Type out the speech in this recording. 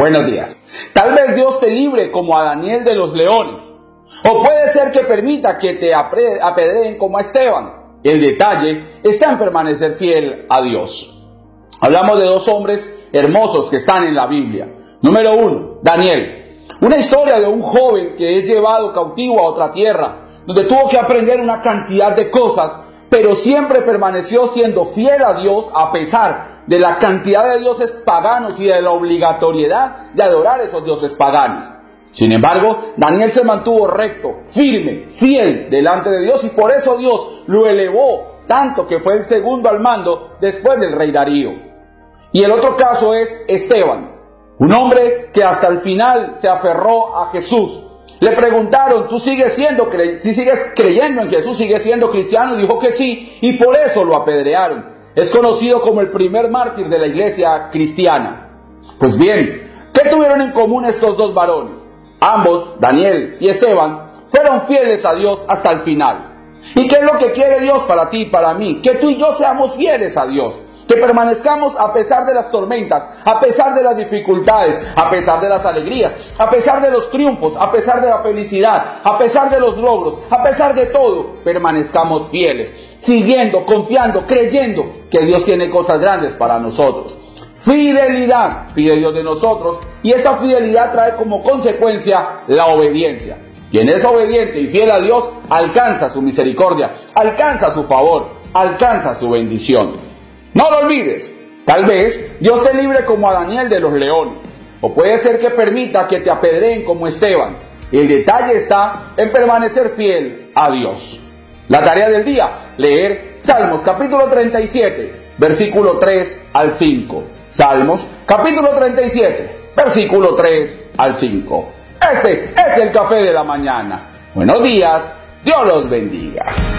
Buenos días. Tal vez Dios te libre como a Daniel de los leones. O puede ser que permita que te apedreen como a Esteban. El detalle está en permanecer fiel a Dios. Hablamos de dos hombres hermosos que están en la Biblia. Número 1, Daniel. Una historia de un joven que es llevado cautivo a otra tierra, donde tuvo que aprender una cantidad de cosas, pero siempre permaneció siendo fiel a Dios a pesar de la cantidad de dioses paganos y de la obligatoriedad de adorar a esos dioses paganos. Sin embargo, Daniel se mantuvo recto, firme, fiel delante de Dios, y por eso Dios lo elevó tanto que fue el segundo al mando después del rey Darío. Y el otro caso es Esteban, un hombre que hasta el final se aferró a Jesús. Le preguntaron, ¿tú si sigues creyendo en Jesús, sigues siendo cristiano? Y dijo que sí, y por eso lo apedrearon. Es conocido como el primer mártir de la iglesia cristiana. Pues bien, ¿qué tuvieron en común estos dos varones? Ambos, Daniel y Esteban, fueron fieles a Dios hasta el final. ¿Y qué es lo que quiere Dios para ti y para mí? Que tú y yo seamos fieles a Dios. Que permanezcamos a pesar de las tormentas, a pesar de las dificultades, a pesar de las alegrías, a pesar de los triunfos, a pesar de la felicidad, a pesar de los logros, a pesar de todo, permanezcamos fieles, siguiendo, confiando, creyendo que Dios tiene cosas grandes para nosotros. Fidelidad pide Dios de nosotros, y esa fidelidad trae como consecuencia la obediencia. Quien es obediente y fiel a Dios alcanza su misericordia, alcanza su favor, alcanza su bendición. No lo olvides, tal vez Dios te libre como a Daniel de los leones, o puede ser que permita que te apedreen como Esteban. El detalle está en permanecer fiel a Dios. La tarea del día, leer Salmos capítulo 37, versículo 3 al 5. Salmos capítulo 37, versículo 3 al 5. Este es el café de la mañana. Buenos días, Dios los bendiga.